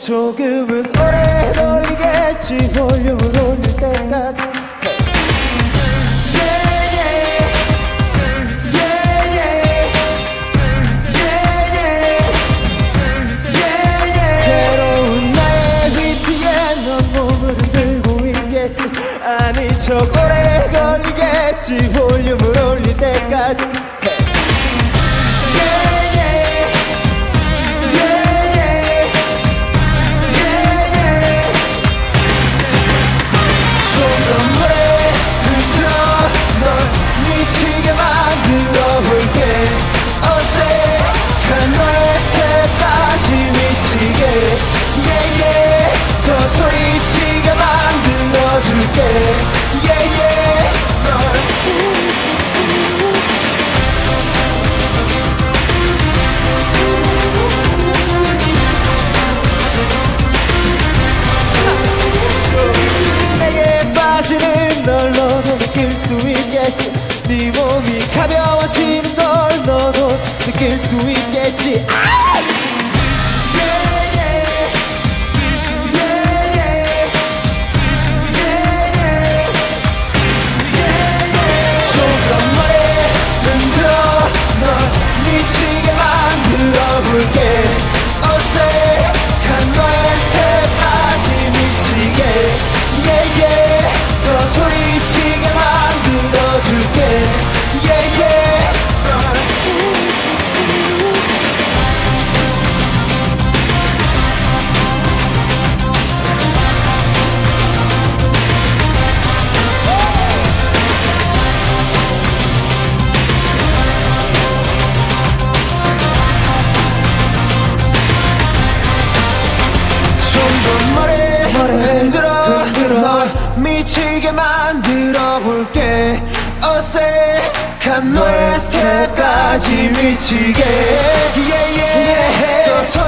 조금은 오래 걸리겠지 볼륨을 올릴 때까지 새로운 나의 휘트에 넌 몸을 흔들고 있겠지 아니 저 오래 걸리겠지 볼륨을 올릴 때까지 미치게 만들어 볼게 어색한 너의 스텝까지 미치게 yeah, yeah. 더 소리치게 만들어 줄게 yeah, yeah. 내게 빠지는 널 너도 느낄 수 있겠지 네 몸이 가벼워지는 걸 너도 느낄 수 있겠지 조금 머리 흔들어 널 미치게 만들어 볼게 어색한 너의 스텝까지 미치게 yeah, yeah. 더 소리치게 만들어 줄게 yeah, yeah. 좀 더 머리 흔들어 널 미치게 만들어 볼게 어색한 너의 스텝까지 미치게 yeah, yeah. 더